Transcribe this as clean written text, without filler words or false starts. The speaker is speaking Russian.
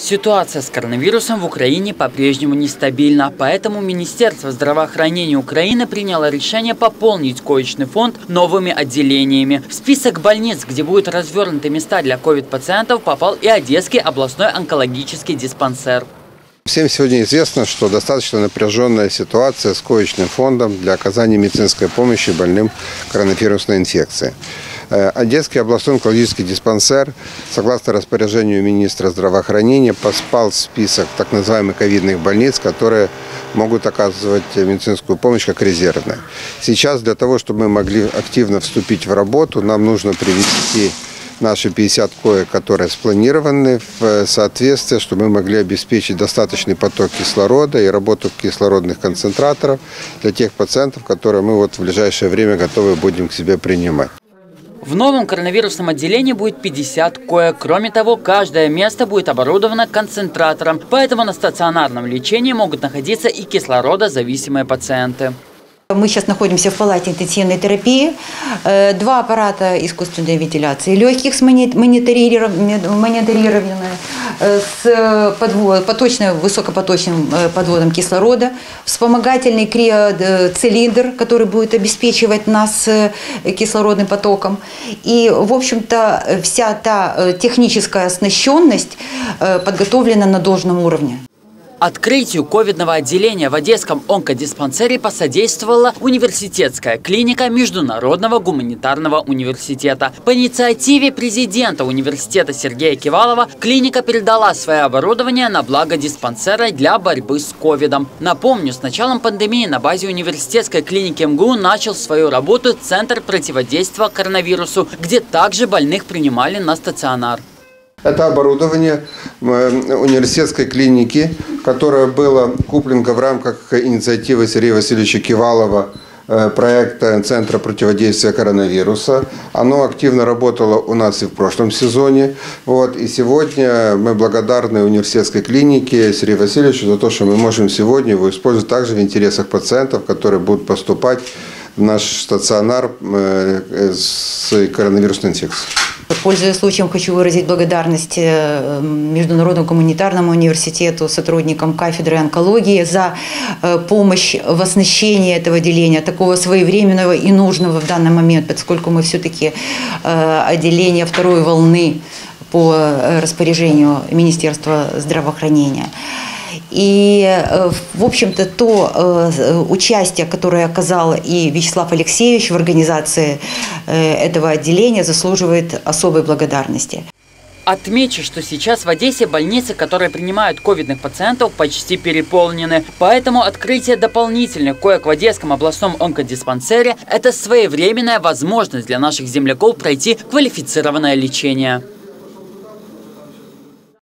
Ситуация с коронавирусом в Украине по-прежнему нестабильна, поэтому Министерство здравоохранения Украины приняло решение пополнить коечный фонд новыми отделениями. В список больниц, где будут развернуты места для ковид-пациентов, попал и Одесский областной онкологический диспансер. Всем сегодня известно, что достаточно напряженная ситуация с коечным фондом для оказания медицинской помощи больным коронавирусной инфекцией. Одесский областной онкологический диспансер, согласно распоряжению министра здравоохранения, поспал в список так называемых ковидных больниц, которые могут оказывать медицинскую помощь как резервная. Сейчас для того, чтобы мы могли активно вступить в работу, нам нужно привести наши 50 коек, которые спланированы в соответствии, чтобы мы могли обеспечить достаточный поток кислорода и работу кислородных концентраторов для тех пациентов, которые мы в ближайшее время готовы будем к себе принимать. В новом коронавирусном отделении будет 50 коек. Кроме того, каждое место будет оборудовано концентратором, поэтому на стационарном лечении могут находиться и кислородозависимые пациенты. Мы сейчас находимся в палате интенсивной терапии. 2 аппарата искусственной вентиляции легких мониторированы с высокопоточным подводом кислорода, вспомогательный криоцилиндр, который будет обеспечивать нас кислородным потоком. И, в общем-то, вся та техническая оснащенность подготовлена на должном уровне. Открытию ковидного отделения в Одесском онкодиспансере посодействовала университетская клиника Международного гуманитарного университета. По инициативе президента университета Сергея Кивалова клиника передала свое оборудование на благо диспансера для борьбы с ковидом. Напомню, с началом пандемии на базе университетской клиники МГУ начал свою работу Центр противодействия коронавирусу, где также больных принимали на стационар. Это оборудование университетской клиники, которое было куплено в рамках инициативы Сергея Васильевича Кивалова, проекта Центра противодействия коронавируса. Оно активно работало у нас и в прошлом сезоне. И сегодня мы благодарны университетской клинике Сергею Васильевичу за то, что мы можем сегодня его использовать также в интересах пациентов, которые будут поступать в наш стационар с коронавирусной инфекцией. Пользуясь случаем, хочу выразить благодарность Международному гуманитарному университету, сотрудникам кафедры онкологии за помощь в оснащении этого отделения, такого своевременного и нужного в данный момент, поскольку мы все-таки отделение второй волны по распоряжению Министерства здравоохранения. И, в общем-то, то участие, которое оказал и Вячеслав Алексеевич в организации этого отделения, заслуживает особой благодарности. Отмечу, что сейчас в Одессе больницы, которые принимают ковидных пациентов, почти переполнены. Поэтому открытие дополнительных коек в Одесском областном онкодиспансере – это своевременная возможность для наших земляков пройти квалифицированное лечение.